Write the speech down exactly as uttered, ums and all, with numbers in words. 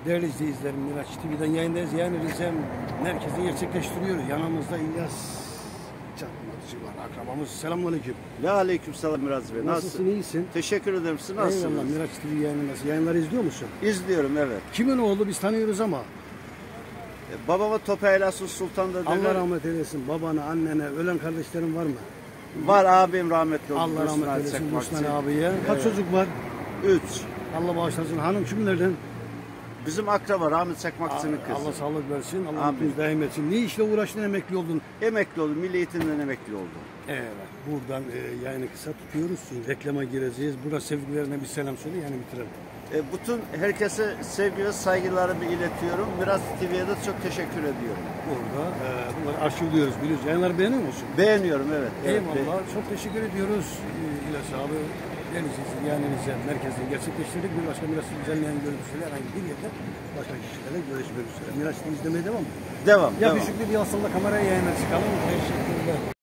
Değerli izleyicilerim, Miraç T V'den yayındayız. Yani Rize merkezi gerçekleştiriyoruz. Yanımızda İlyas Çakmacı var, akrabamız. Selamünaleyküm. Ya aleykümselam Miraç Bey. Nasılsın, Nasılsın? iyisin? Teşekkür ederim. Siz nasılsınız? Eyvallah, Miraç T V yayınındasın. Yayınları izliyor musun? İzliyorum, evet. Kimin oğlu biz tanıyoruz ama. E, babama Topa Helası Sultan'da Allah rahmet eylesin. Babana, annene, ölen kardeşlerin var mı? var, abim rahmetli oldu. Allah rahmet Osman eylesin Çakmakçı. Osman abiye. Kaç Evet. çocuk var? Üç. Allah bağışlasın. Hanım kimlerden? Bizim akraba Rahmet Çakmakçı'nın kızı. Allah sağlık versin. Allah Amin. mutluluk daim etsin. Ne işle uğraştın, emekli oldun? Emekli oldum. Milli Eğitim'den emekli oldum. Evet. Buradan e, yayını kısa tutuyoruz. Reklama gireceğiz. Burada sevgilerine bir selam söyle, yani bitirelim. E, bütün herkese sevgi ve saygılarımı iletiyorum. Miraç T V'ye de çok teşekkür ediyorum. Burada e, bunları arşivliyoruz, biliyoruz. Yayınları beğeniyor musun? Beğeniyorum, evet. evet Eyvallah. Çok teşekkür ediyoruz. E, İlyas abi. Denizli'si yani Rize merkezinde gerçekleştirdik. Bir başka Miraç düzenleyen görüntüsüyle herhangi bir yerde başka kişilerle görüşmek üzere. Miraç'ı izlemeye devam. Devam. Yakışıklı bir aslında kameraya yayına çıkalım. Teşekkürler.